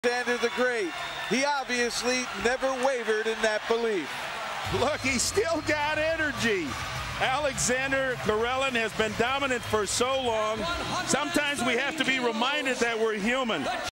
Aleksandr the Great. He obviously never wavered in that belief. Look, he's still got energy. Aleksandr Karelin has been dominant for so long. Sometimes we have to be reminded that we're human.